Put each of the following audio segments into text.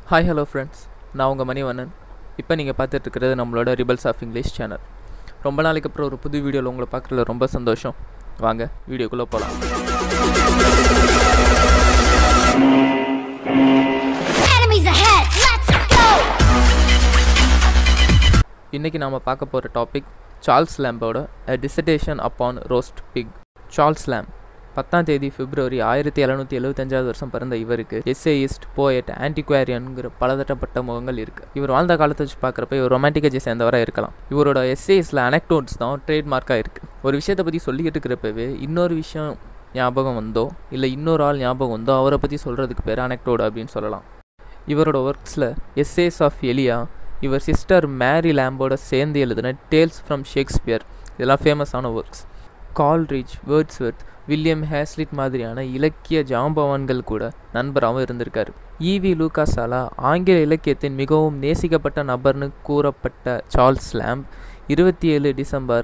Hi hello friends, நான் உங்கள் மணிவண்ணன். இப்போ நீங்கள் பார்த்துட்ருக்கிறது நம்மளோட ரிபல்ஸ் ஆஃப் இங்கிலீஷ் சேனல். ரொம்ப நாளைக்கு அப்புறம் ஒரு புது வீடியோவில் உங்களை பார்க்குறதுல ரொம்ப சந்தோஷம். வாங்க வீடியோக்குள்ளே போகலாம். இன்றைக்கி நாம் பார்க்க போகிற டாபிக் சார்ல்ஸ் லேம்போட dissertation upon roast pig. Charles Lamb 10ஆம் தேதி பிப்ரவரி 1775 பிறந்த இவருக்கு எஸ்ஏயிஸ்ட், போயட், ஆன்டிகுவேரியன்கிற பலதரப்பட்ட முகங்கள் இருக்குது. இவர் வாழ்ந்த காலத்தை வச்சு பார்க்குறப்ப இவர் ரொமான்டிக்கை சேர்ந்தவராக இருக்கலாம். இவரோட எஸ்ஏஸில் அனெக்டோட்ஸ் தான் ட்ரேட்மார்க்காக இருக்குது. ஒரு விஷயத்தை பற்றி சொல்லிக்கிட்டு இருக்கிறப்பவே இன்னொரு விஷயம் ஞாபகம் வந்தோ இல்லை இன்னொரு ஆள் ஞாபகம் வந்தோ அவரை பற்றி சொல்கிறதுக்கு பேர் அனெக்டோட் அப்படின்னு சொல்லலாம். இவரோட ஒர்க்ஸில் எஸ்ஏஸ் ஆஃப் எலியா, இவர் சிஸ்டர் மேரி லேம்போட சேர்ந்து எழுதின டேல்ஸ் ஃப்ரம் ஷேக்ஸ்பியர், இதெல்லாம் ஃபேமஸான works. Coleridge, Wordsworth, William Hazlitt மாதிரியான இலக்கிய ஜாம்பவான்கள் கூட நண்பராகவும் இருந்திருக்காரு. ஈவி லூகாஸால் ஆங்கில இலக்கியத்தின் மிகவும் நேசிக்கப்பட்ட நபர்னு கூறப்பட்ட சார்ல்ஸ் லேம்ப் 27 டிசம்பர்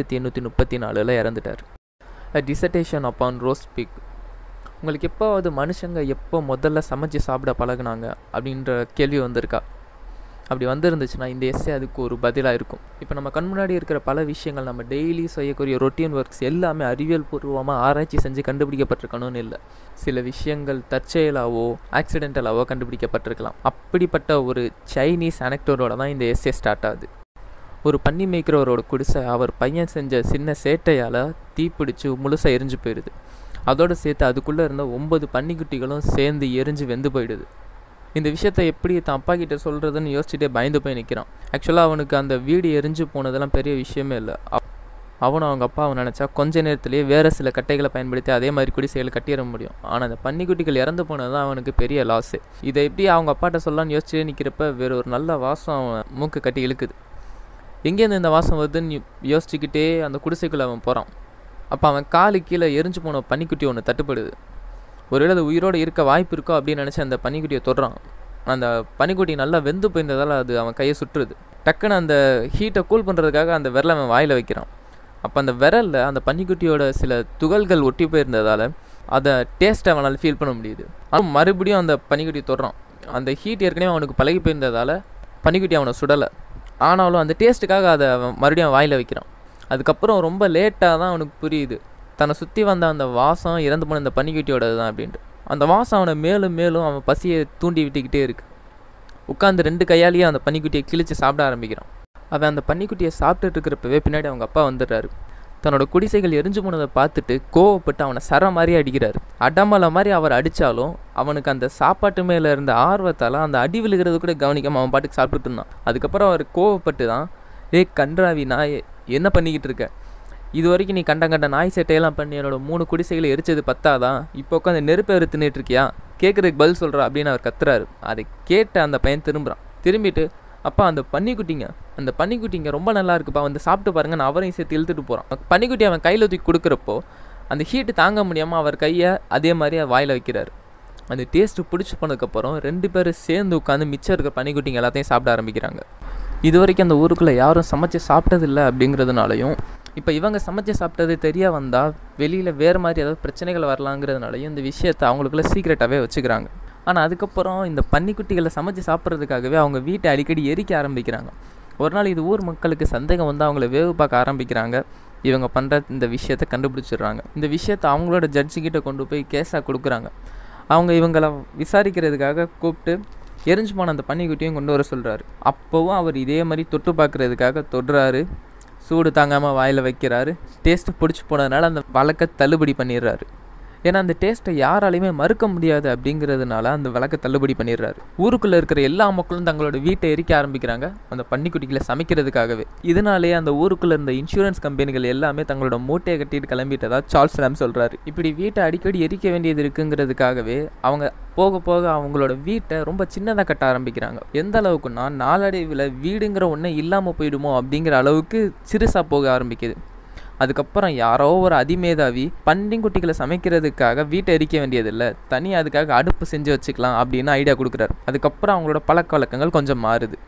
1834 இறந்துட்டார். Dissertation upon roast pig. உங்களுக்கு எப்போவாவது மனுஷங்க எப்போ முதல்ல சமைச்சு சாப்பிட பழகுனாங்க அப்படின்ற கேள்வி வந்திருக்கா? அப்படி வந்திருந்துச்சுன்னா இந்த எஸ்ஸே அதுக்கு ஒரு பதிலாக இருக்கும். இப்போ நம்ம கண் முன்னாடி இருக்கிற பல விஷயங்கள், நம்ம டெய்லி செய்யக்கூடிய ரொட்டீன் ஒர்க்ஸ் எல்லாமே அறிவியல் பூர்வமாக ஆராய்ச்சி செஞ்சு கண்டுபிடிக்கப்பட்டிருக்கணும்னு இல்லை. சில விஷயங்கள் தற்செயலாவோ ஆக்சிடென்டலாவோ கண்டுபிடிக்கப்பட்டிருக்கலாம். அப்படிப்பட்ட ஒரு சைனீஸ் அனெக்டோடோட தான் இந்த எஸ்ஸே ஸ்டார்ட் ஆகுது. ஒரு பன்னி மேய்க்கிறவரோட குடிசை அவர் பையன் செஞ்ச சின்ன சேட்டையால் தீப்பிடிச்சு முழுசாக எரிஞ்சு போயிடுது. அதோடு சேர்த்து அதுக்குள்ளே இருந்த 9 பன்னிக்குட்டிகளும் சேர்ந்து எரிஞ்சு வெந்து போயிடுது. இந்த விஷயத்தை எப்படி தான் அப்பா கிட்ட சொல்கிறதுன்னு யோசிச்சுட்டே பயந்து போய் நிற்கிறான். ஆக்சுவலாக அவனுக்கு அந்த வீடு எரிஞ்சு போனதெல்லாம் பெரிய விஷயமே இல்லை. அவனும் அவங்க அப்பா அவன் நினச்சா கொஞ்ச நேரத்துலேயே வேறு சில கட்டைகளை பயன்படுத்தி அதே மாதிரி குடிசைகளை கட்டிட முடியும். ஆனால் அந்த பன்னிக்குட்டிகள் இறந்து போனது தான் அவனுக்கு பெரிய லாஸு. இதை எப்படி அவங்க அப்பாட்ட சொல்லலான்னு யோசிச்சுட்டே நிற்கிறப்ப வேறு ஒரு நல்ல வாசம் அவன் மூக்கு கட்டி இழுக்குது. எங்கேருந்து இந்த வாசம் வருதுன்னு யோசிச்சுக்கிட்டே அந்த குடிசைக்குள்ளே அவன் போகிறான். அப்போ அவன் காலு கீழே எரிஞ்சு போன பன்னிக்குட்டி ஒன்று தட்டுப்படுது. ஒருவேளை அது உயிரோடு இருக்க வாய்ப்பு இருக்கோ அப்படின்னு நினச்சி அந்த பன்னிக்குட்டியை தொடுறான். அந்த பன்னிக்குட்டி நல்லா வெந்து போயிருந்ததால் அது அவன் கையை சுற்றுது. டக்குன்னு அந்த ஹீட்டை கூல் பண்ணுறதுக்காக அந்த விரலை அவன் வாயில் வைக்கிறான். அப்போ அந்த விரலில் அந்த பன்னிக்குட்டியோட சில துகள்கள் ஒட்டி போயிருந்ததால் அதை டேஸ்ட்டை அவனால் ஃபீல் பண்ண முடியுது. ஆனால் மறுபடியும் அந்த பன்னிக்குட்டி தொடுறான். அந்த ஹீட் ஏற்கனவே அவனுக்கு பழகி போயிருந்ததால் பன்னிக்குட்டி அவனை சுடலை. ஆனாலும் அந்த டேஸ்ட்டுக்காக அதை அவன் மறுபடியும் வாயில் வைக்கிறான். அதுக்கப்புறம் ரொம்ப லேட்டாக தான் அவனுக்கு புரியுது தன்னை சுற்றி வந்த அந்த வாசம் இறந்து போன இந்த பன்னிக்குட்டியோடது தான் அப்படின்ட்டு. அந்த வாசம் அவனை மேலும் மேலும் அவன் பசியை தூண்டி விட்டுக்கிட்டே இருக்குது. உட்காந்து 2 கையாலேயே அந்த பன்னிக்குட்டியை கிழிச்சு சாப்பிட ஆரம்பிக்கிறான். அவன் அந்த பன்னிக்குட்டியை சாப்பிட்டுட்டு இருக்கிறப்பவே பின்னாடி அவங்க அப்பா வந்துடுறாரு. தன்னோட குடிசைகள் எரிஞ்சு போனதை பார்த்துட்டு கோவப்பட்டு அவனை சர மாதிரி அடிக்கிறாரு. அடமலை மாதிரி அவர் அடித்தாலும் அவனுக்கு அந்த சாப்பாட்டு மேலே இருந்த ஆர்வத்தால் அந்த அடி விழுகிறது கூட கவனிக்காமல் அவன் பாட்டுக்கு சாப்பிட்டுட்டு இருந்தான். அதுக்கப்புறம் அவர் கோவப்பட்டு தான், கன்றாவி நாய், என்ன பண்ணிக்கிட்டு இருக்க? இது வரைக்கும் நீ கண்ட நாய் சேட்டையெல்லாம் பண்ணி என்னோட 3 குடிசைகளை எரிச்சது பத்தாதான், இப்போ உட்காந்து நெருப்பை தின்னுட்டு இருக்கியா? கேட்குறதுக்கு பதில் சொல்கிறா அப்படின்னு அவர் கத்துறாரு. அதை கேட்ட அந்த பையன் திரும்பிட்டு, அப்பா அந்த பன்னிக்குட்டிங்க ரொம்ப நல்லா இருக்குப்பா, வந்து சாப்பிட்டு பாருங்க, நான் அவரையும் சேர்த்து இழுத்துட்டு போகிறான். பன்னிக்குட்டி அவன் கையில் தூக்கி கொடுக்குறப்போ அந்த ஹீட்டு தாங்க முடியாமல் அவர் கையை அதே மாதிரி வாயில் வைக்கிறாரு. அந்த டேஸ்ட்டு பிடிச்சி போனதுக்கப்புறம் 2 பேரும் சேர்ந்து உட்காந்து மிச்சம் இருக்கிற பன்னிக்குட்டிங்க எல்லாத்தையும் சாப்பிட ஆரம்பிக்கிறாங்க. இது வரைக்கும் அந்த ஊருக்குள்ளே யாரும் சமைச்சு சாப்பிட்டதில்லை அப்படிங்கிறதுனாலையும், இப்போ இவங்க சமைச்சு சாப்பிட்டது தெரிய வந்தால் வெளியில் வேறு மாதிரி ஏதாவது பிரச்சனைகள் வரலாங்கிறதுனாலையும் இந்த விஷயத்தை அவங்களுக்குள்ள சீக்ரெட்டாகவே வச்சுக்கிறாங்க. ஆனால் அதுக்கப்புறம் இந்த பன்னிக்குட்டிகளை சமைச்சு சாப்பிட்றதுக்காகவே அவங்க வீட்டை அடிக்கடி எரிக்க ஆரம்பிக்கிறாங்க. ஒரு நாள் இது ஊர் மக்களுக்கு சந்தேகம் வந்து அவங்கள வேவு பார்க்க ஆரம்பிக்கிறாங்க. இவங்க பண்ணுற இந்த விஷயத்தை கண்டுபிடிச்சிடுறாங்க. இந்த விஷயத்தை அவங்களோட ஜட்ஜிக்கிட்ட கொண்டு போய் கேஸாக கொடுக்குறாங்க. அவங்க இவங்களை விசாரிக்கிறதுக்காக கூப்பிட்டு எரிஞ்சு போன அந்த பன்னிக்குட்டியும் கொண்டு வர சொல்கிறாரு. அப்போவும் அவர் இதே மாதிரி தொட்டு பார்க்குறதுக்காக தொடுறாரு. சூடு தாங்காமல் வாயில் வைக்கிறாரு. டேஸ்ட்டு பிடிச்சி போனதுனால அந்த வழக்கை தள்ளுபடி பண்ணிடுறாரு. ஏன்னா அந்த டேஸ்ட்டை யாராலையுமே மறுக்க முடியாது அப்படிங்கிறதுனால அந்த வழக்கை தள்ளுபடி பண்ணிடுறாரு. ஊருக்குள்ளே இருக்கிற எல்லா மக்களும் தங்களோட வீட்டை எரிக்க ஆரம்பிக்கிறாங்க அந்த பன்னிக்குட்டிகளை சமைக்கிறதுக்காகவே. இதனாலேயே அந்த ஊருக்குள்ளே இருந்த இன்சூரன்ஸ் கம்பெனிகள் எல்லாமே தங்களோட மூட்டையை கட்டிட்டு கிளம்பிட்டதா சார்ல்ஸ் லேம்ப் சொல்கிறாரு. இப்படி வீட்டை அடிக்கடி எரிக்க வேண்டியது இருக்குங்கிறதுக்காகவே அவங்க போக போக அவங்களோட வீட்டை ரொம்ப சின்னதாக கட்ட ஆரம்பிக்கிறாங்க. எந்த அளவுக்குன்னா நாளடைவில் வீடுங்கிற ஒன்றே இல்லாமல் போயிடுமோ அப்படிங்கிற அளவுக்கு சிறுசாக போக ஆரம்பிக்குது. அதுக்கப்புறம் யாரோ ஒரு அதிமேதாவி பன்னிக்குட்டிகளை சமைக்கிறதுக்காக வீட்டை எரிக்க வேண்டியதில்லை, தனியாக அதுக்காக அடுப்பு செஞ்சு வச்சுக்கலாம் அப்படின்னு ஐடியா கொடுக்குறாரு. அதுக்கப்புறம் அவங்களோட பழக்க வழக்கங்கள் கொஞ்சம் மாறுது.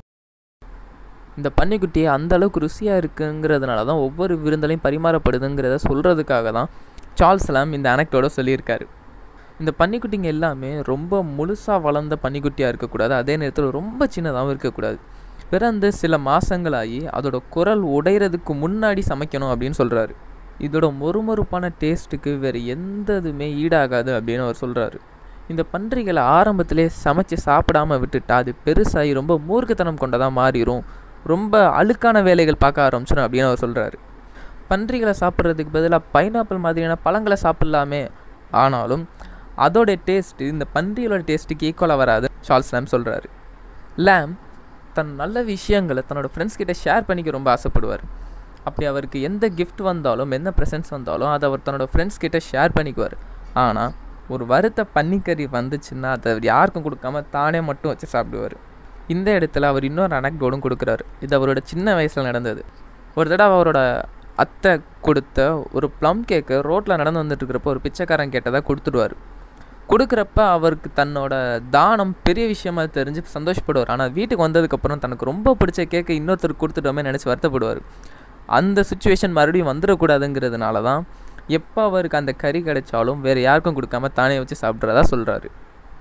இந்த பன்னிக்குட்டி அந்த அளவுக்கு ருசியாக இருக்குங்கிறதுனால தான் ஒவ்வொரு விருந்தலையும் பரிமாறப்படுதுங்கிறத சொல்கிறதுக்காக தான் சார்ல்ஸ் லேம்ப் இந்த அனெக்டோட சொல்லியிருக்காரு. இந்த பன்னிக்குட்டிங்க எல்லாமே ரொம்ப முழுசாக வளர்ந்த பன்னிக்குட்டியாக இருக்கக்கூடாது, அதே நேரத்தில் ரொம்ப சின்னதாகவும் இருக்கக்கூடாது. பிறந்து சில மாதங்களாகி அதோட குரல் உடைகிறதுக்கு முன்னாடி சமைக்கணும் அப்படின்னு சொல்கிறாரு. இதோட மொறுமொறுப்பான டேஸ்ட்டுக்கு வேறு எந்த இதுவுமே ஈடாகாது அப்படின்னு அவர் சொல்கிறாரு. இந்த பன்றிகளை ஆரம்பத்திலே சமைச்சு சாப்பிடாமல் விட்டுட்டா அது பெருசாகி ரொம்ப மூர்க்கத்தனம் கொண்டதாக மாறிடும், ரொம்ப அழுக்கான வேலைகள் பார்க்க ஆரம்பிச்சிடும் அப்படின்னு அவர் சொல்கிறாரு. பன்றிகளை சாப்பிட்றதுக்கு பதிலாக பைனாப்பிள் மாதிரியான பழங்களை சாப்பிட்லாமே, ஆனாலும் அதோட டேஸ்ட்டு இந்த பன்றிகளோட டேஸ்ட்டுக்கு ஈக்குவலாக வராது சார்ல்ஸ் லேம் சொல்கிறாரு. லேம் தன் நல்ல விஷயங்களை தன்னோட ஃப்ரெண்ட்ஸ் கிட்ட ஷேர் பண்ணிக்க ரொம்ப ஆசைப்படுவார். அப்படி அவருக்கு எந்த கிஃப்ட் வந்தாலும் எந்த ப்ரெசன்ட்ஸ் வந்தாலும் அதை அவர் தன்னோட ஃப்ரெண்ட்ஸ் கிட்ட ஷேர் பண்ணிக்குவார். ஆனால் ஒரு வறுத்த பன்னிக்கறி வந்துச்சுன்னா அதை அவர் யாருக்கும் கொடுக்காம தானே மட்டும் வச்சு சாப்பிடுவார். இந்த இடத்துல அவர் இன்னொரு அனெக்டோடும் கொடுக்குறாரு. இது அவரோட சின்ன வயசில் நடந்தது. ஒரு தடவை அவரோட அத்தை கொடுத்த ஒரு ப்ளம் கேக்கு ரோட்டில் நடந்து வந்துட்டு இருக்கிறப்போ ஒரு பிச்சைக்காரன் கேட்டதாக கொடுத்துடுவார். கொடுக்குறப்ப அவருக்கு தன்னோட தானம் பெரிய விஷயமா தெரிஞ்சு சந்தோஷப்படுவார். ஆனால் வீட்டுக்கு வந்ததுக்கப்புறம் தனக்கு ரொம்ப பிடிச்ச கேக்கை இன்னொருத்தருக்கு கொடுத்துட்டோமே நினச்சி வருத்தப்படுவார். அந்த சுச்சுவேஷன் மறுபடியும் வந்துடக்கூடாதுங்கிறதுனால தான் எப்போ அவருக்கு அந்த கறி கிடைச்சாலும் வேறு யாருக்கும் கொடுக்காம தானே வச்சு சாப்பிட்றதா சொல்கிறாரு.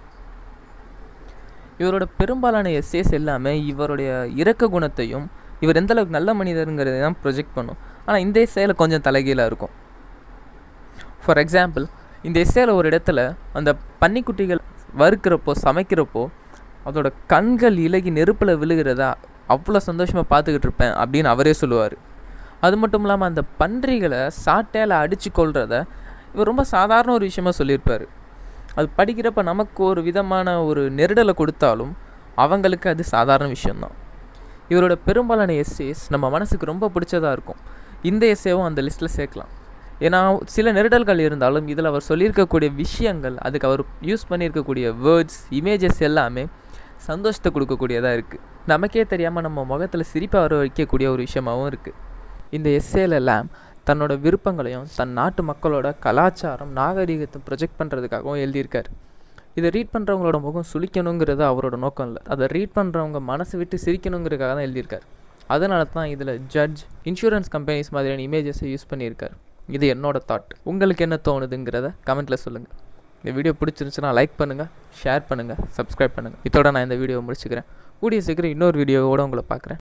இவரோட பெரும்பாலான எஸ்ஏஸ் எல்லாமே இவருடைய இரக்க குணத்தையும் இவர் எந்தளவுக்கு நல்ல மனிதருங்கிறத தான் ப்ரொஜெக்ட் பண்ணும். ஆனால் இந்த எஸ்ஏயில் கொஞ்சம் தலைகீழாக இருக்கும். ஃபார் எக்ஸாம்பிள், இந்த எஸ்ஏயில் ஒரு இடத்துல அந்த பன்னிக்குட்டிகள் வறுக்கிறப்போ சமைக்கிறப்போ அதோட கண்கள் இலகி நெருப்பில் விழுகிறதா அவ்வளோ சந்தோஷமாக பார்த்துக்கிட்டு இருப்பேன் அப்படின்னு அவரே சொல்லுவார். அது மட்டும் இல்லாமல் அந்த பன்றிகளை சாட்டையில் அடித்து கொள்றத இவர் ரொம்ப சாதாரண ஒரு விஷயமா சொல்லியிருப்பார். அது படிக்கிறப்ப நமக்கு ஒரு விதமான ஒரு நெருடலை கொடுத்தாலும் அவங்களுக்கு அது சாதாரண விஷயந்தான். இவரோட பெரும்பாலான எஸ்ஏஸ் நம்ம மனசுக்கு ரொம்ப பிடிச்சதாக இருக்கும். இந்த எஸ்ஏவும் அந்த லிஸ்ட்டில் சேர்க்கலாம். ஏன்னா சில நெருடல்கள் இருந்தாலும் இதில் அவர் சொல்லியிருக்கக்கூடிய விஷயங்கள், அதுக்கு அவர் யூஸ் பண்ணியிருக்கக்கூடிய வேர்ட்ஸ், இமேஜஸ் எல்லாமே சந்தோஷத்தை கொடுக்கக்கூடியதாக இருக்குது. நமக்கே தெரியாமல் நம்ம முகத்தில் சிரிப்பை வர வைக்கக்கூடிய ஒரு விஷயமாகவும் இருக்குது. இந்த எஸ்ஏல லேம் தன்னோட விருப்பங்களையும் தன் நாட்டு மக்களோட கலாச்சாரம் நாகரீகத்தை ப்ரொஜெக்ட் பண்ணுறதுக்காகவும் எழுதியிருக்கார். இதை ரீட் பண்ணுறவங்களோட முகம் சுளிக்கணுங்கிறது அவரோட நோக்கம் இல்லை, அதை ரீட் பண்ணுறவங்க மனசு விட்டு சிரிக்கணுங்கிறதுக்காக தான் எழுதியிருக்கார். அதனால தான் இதில் ஜட்ஜ், இன்சூரன்ஸ் கம்பெனிஸ் மாதிரியான இமேஜஸை யூஸ் பண்ணியிருக்கார். இது என்னோட தாட். உங்களுக்கு என்ன தோணுதுங்கிறத கமெண்ட்டில் சொல்லுங்கள். இந்த வீடியோ பிடிச்சிருந்துச்சுன்னா லைக் பண்ணுங்கள், ஷேர் பண்ணுங்கள், சப்ஸ்கிரைப் பண்ணுங்கள். இதோட நான் இந்த வீடியோவை முடிச்சுக்கிறேன். கூடிய சீக்கிரம் இன்னொரு வீடியோவோடு உங்களை பார்க்குறேன்.